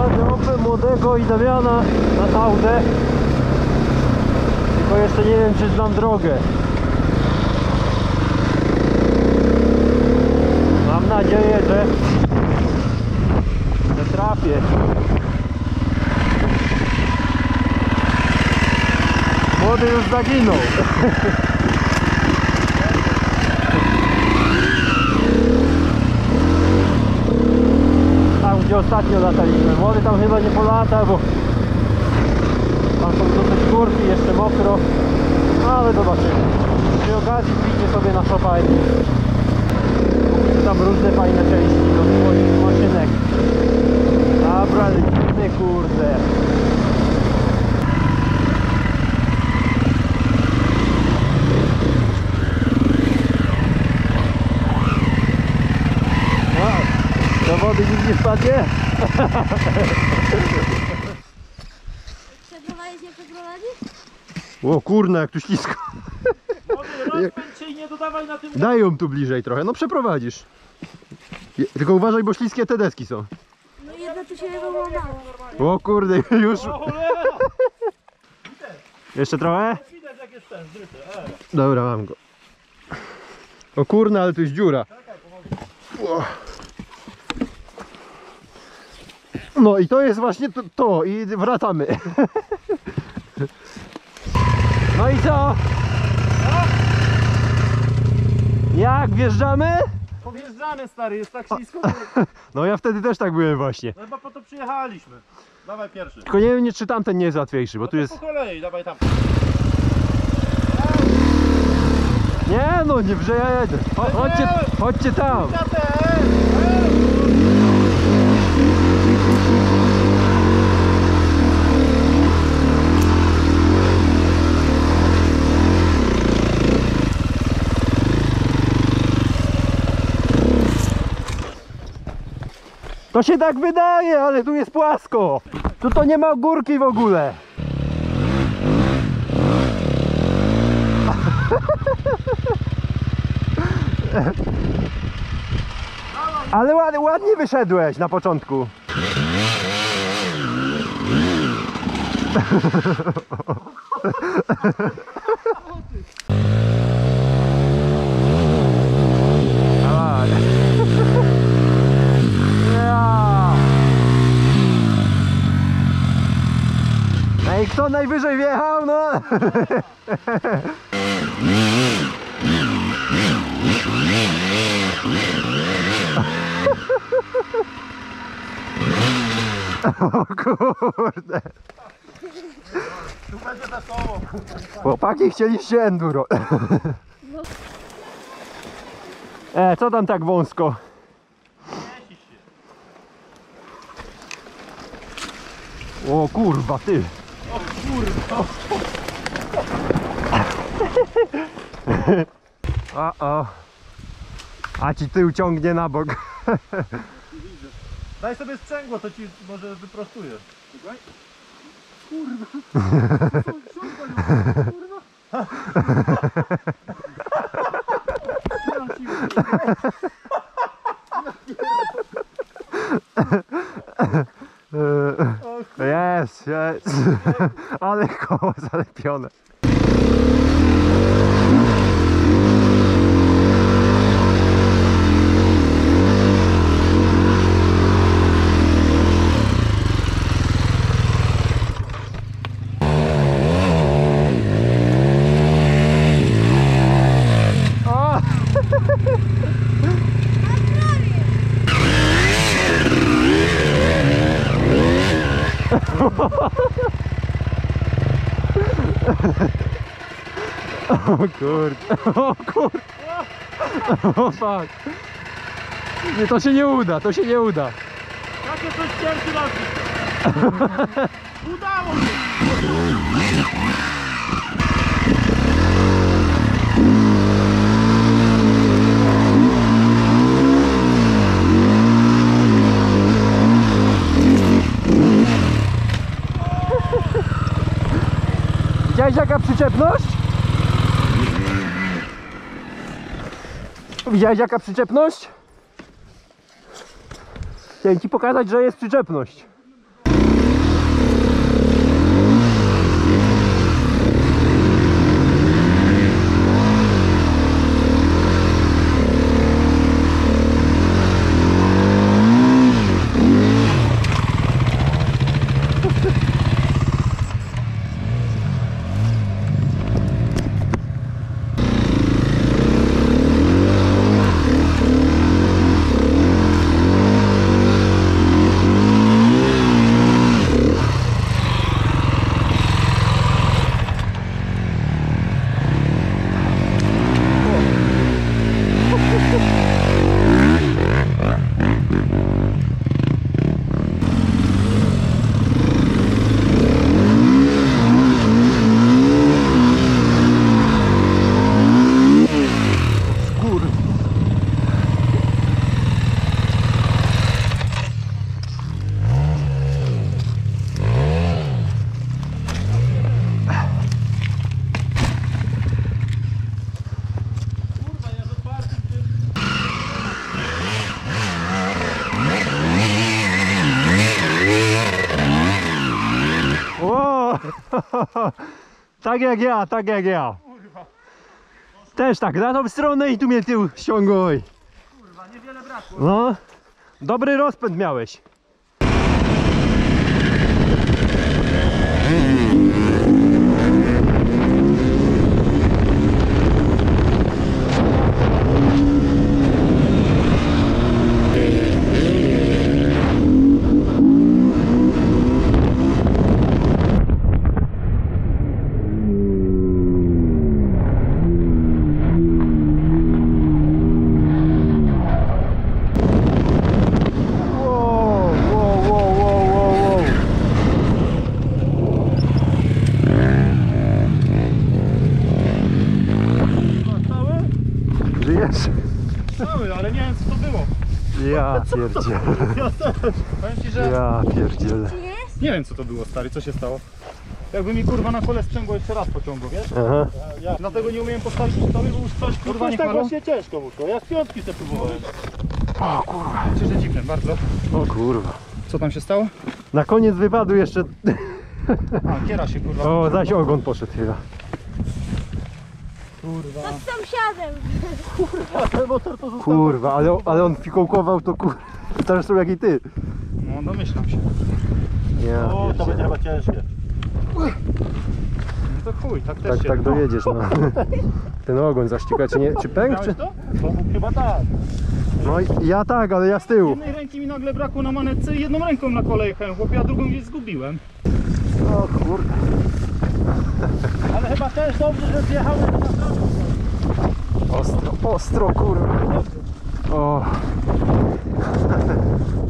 Jadę Opel młodego i Damiana na Audę. Tylko jeszcze nie wiem, czy znam drogę. Mam nadzieję, że trafię. Młody już zaginął. Tam, gdzie ostatnio lataliśmy. Młody tam chyba nie polata, bo tam są dosyć górki, jeszcze mokro. Ale zobaczymy. Przy okazji kliknie sobie na Shopify. Tam różne fajne części do swoich maszynek. Dobra, lecimy, kurde. Do wody nikt nie wpadnie? Przeprowadzić, nie przeprowadzić? O kurna, jak tu ślisko. Rozpędź się i nie dodawaj na tym. Daj ją tu bliżej trochę, no przeprowadzisz. Tylko uważaj, bo śliskie te deski są. No jedno tu się nie wyglądało. O kurde, już. O cholera! Jeszcze trochę? Widać jak jest ten zryty. Dobra, mam go. O kurna, ale tu jest dziura. O. No i to jest właśnie to i wracamy. No i co? Jak wjeżdżamy? Powjeżdżamy, stary, jest tak ślisko. No ja wtedy też tak byłem właśnie. No chyba po to przyjechaliśmy. Dawaj pierwszy. Tylko nie wiem, czy tamten nie jest łatwiejszy, bo No tu to jest... po kolei, dawaj tam. Nie no, nie wrzejedę. Chodźcie tam. To się tak wydaje, ale tu jest płasko. Tu to nie ma górki w ogóle. Ale ładnie wyszedłeś na początku. Dawaj. No i kto najwyżej wjechał, no? O kurde. Tu będzie wesoło. Chłopaki, chcieliście enduro. Co tam tak wąsko? O kurwa, ty. O kurwa. O. A ci tył ciągnie na bok. Daj sobie sprzęgło, to ci może wyprostuję. Czekaj. Kurwa. Kurwa. Jest. Ale koło zalepione. O kurde, o kurde, o fuck. Nie, to się nie uda, to się nie uda. Takie coś pierwszy raz. Udało się. Widziałeś jaka przyczepność? Widziałeś jaka przyczepność? Chciałem ci pokazać, że jest przyczepność. Tak jak ja, tak jak ja. Też tak, na tą stronę i tu mnie tył ściągaj. Kurwa, niewiele brakło. No, dobry rozpęd miałeś. Wow, wow, wow, wow, wow, wow. Cały? Żyjesz? Cały, ale nie wiem co to było. Ja pierdzielę. Ja też. Powiem ci, że Ja pierdzielę. Czy jest? nie wiem co to było, stary, co się stało. Jakby mi kurwa na kole sprzęgło jeszcze raz pociągło, wiesz? Aha. Dlatego nie umiem postawić przy bo już coś kurwa nie tak halo. właśnie ciężko muszło. Ja z piątki sobie próbowałem. O kurwa, cieszę dziwne, bardzo. O kurwa. Co tam się stało? Na koniec wypadu jeszcze... A, kiera się kurwa. O, zaś ogon poszedł chyba. Kurwa. To z sąsiadem. Ten motor to został. Kurwa, ale on fikołkował to kurwa. Zresztą jak i ty. No domyślam się. Ja O, to pierdzielę. będzie chyba ciężkie. No to chuj, tak też Tak, się... tak dojedziesz, no. Ten ogon zaściga, czy nie? Czy pęk, czy? Miałeś to? To chyba tak. No i ja tak, ale ja z tyłu. Jednej ręki mi nagle brakło na manetce i jedną ręką na kole jechałem, chłopie, a drugą gdzieś zgubiłem. O kurde. Ale chyba też dobrze, że zjechał na prawo. Ostro, ostro kurwa. O.